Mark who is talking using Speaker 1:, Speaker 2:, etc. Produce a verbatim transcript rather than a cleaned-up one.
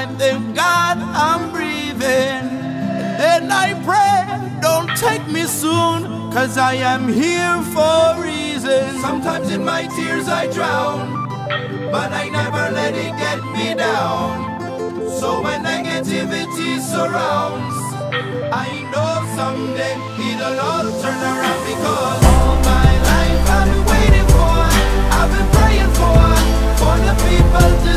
Speaker 1: I thank God I'm breathing. And then I pray, don't take me soon, cause I am here for a reason. Sometimes in my tears I drown, but I never let it get me down. So when negativity surrounds, I know someday it'll all turn around. Because all my life I've been waiting for, I've been praying for, for the people to